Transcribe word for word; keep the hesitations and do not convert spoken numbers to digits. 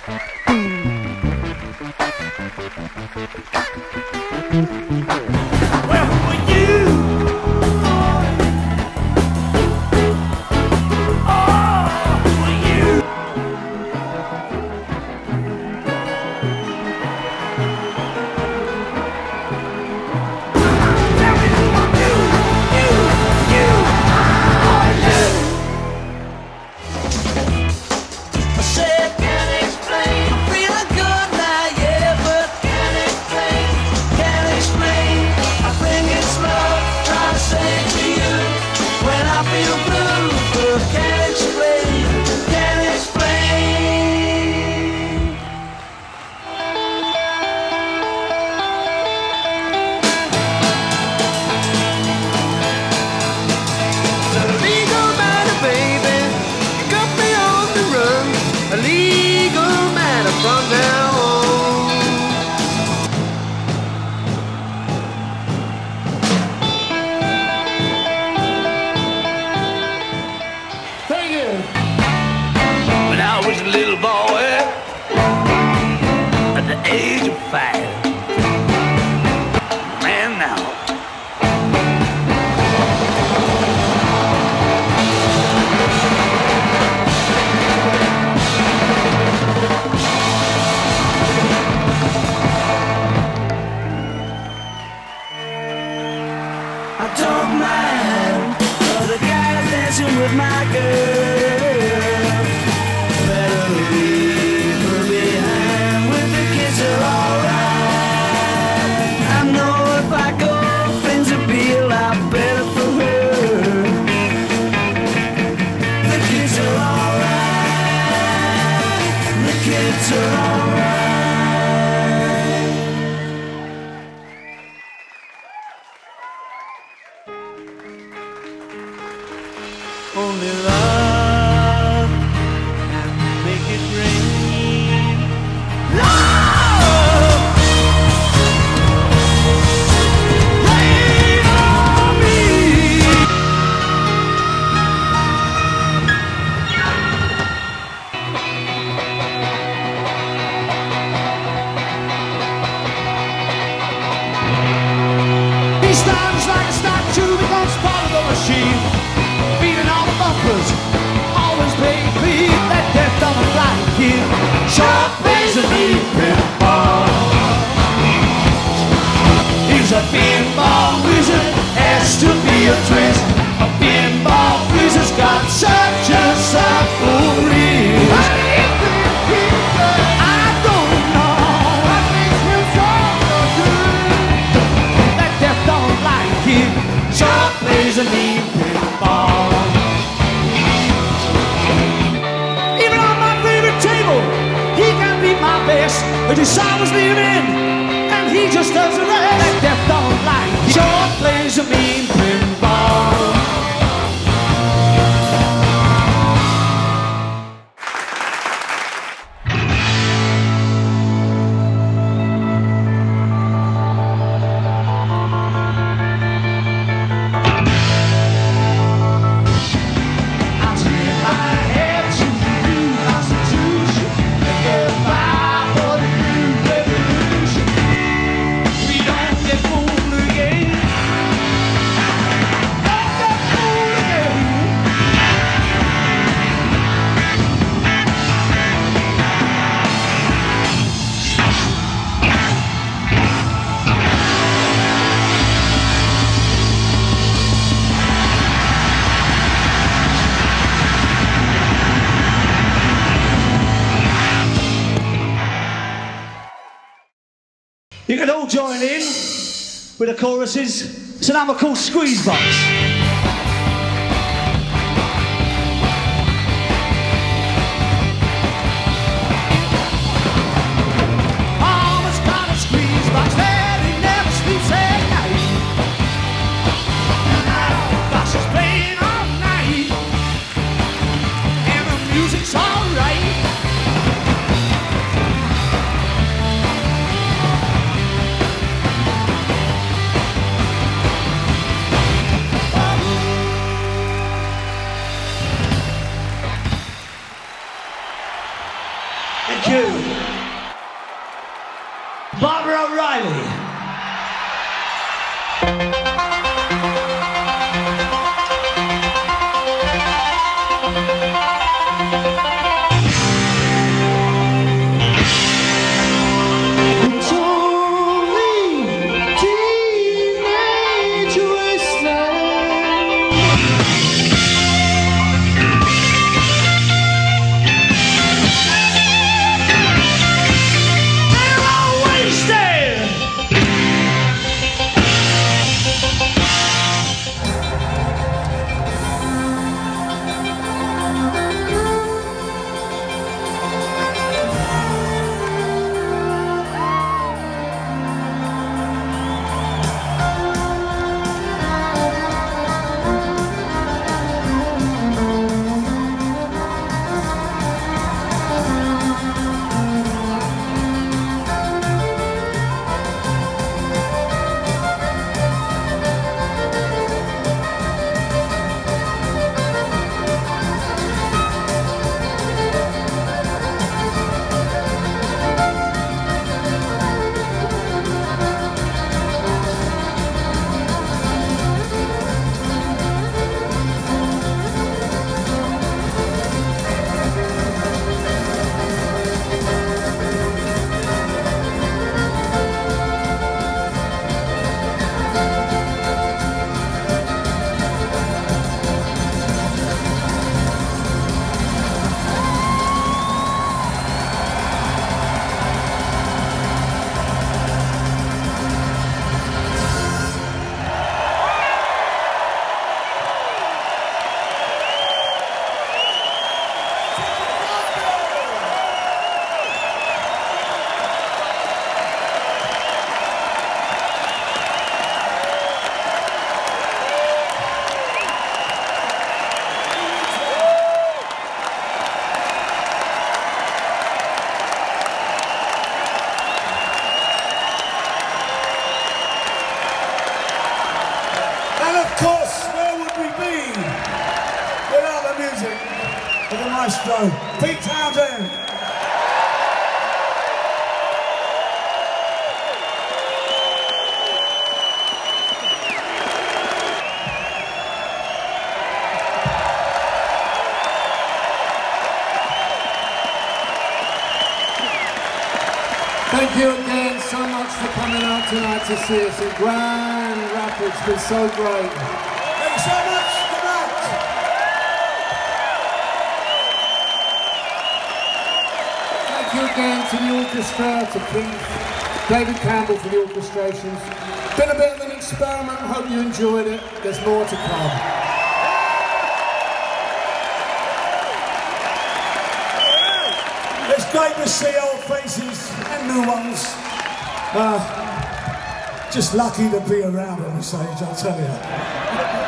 Well, who are you? Oh, who are you? Tell me who are you? You, you, oh, you. I said, can't explain. I'm feeling good now, yeah, but can't explain. Can't explain. I think it's love. Try to say it to you when I feel blue, but can't explain. Can't explain. The legal matter, baby, you got me on the run. A legal matter from now on. Thank you. When I was a little boy, at the age of five, man now. I don't mind other guys dancing with my girl. Better leave her behind with the kids are alright. I know if I go, things will be a lot better for her. The kids are alright. The kids are alright. Only love can make it rain. Love, rain on me. He stands like a statue, becomes part of the machine. Beating all the bumpers, always paying clean. That death doesn't like him. Sharp plays a mean pinball. He's a pinball wizard, has to be a twist. A pinball wizard's got such a submarine. I don't know what makes him so good. That death don't like him. Sharp plays a mean pinball. Even on my favorite table, he can beat my best. But his song was leaving, and he just does the rest. That death don't like him. Sure plays a mean pinball. You can all join in with the choruses. It's a number called Squeeze Box. Always got a squeeze box there, he never sleeps at night. Box is playing all night, and the music's alright. Thank you. Barbara O'Reilly. Of course, where would we be without the music of the maestro, Pete Townsend? Thank you again so much for coming out tonight to see us in Grand Rapids. It's been so great. Thanks so much. Good night. Thank you again to the orchestra, to Keith, David Campbell for the orchestrations. Been a bit of an experiment. Hope you enjoyed it. There's more to come. It's great to see old faces and new ones. Uh, just lucky to be around on the stage, I'll tell you.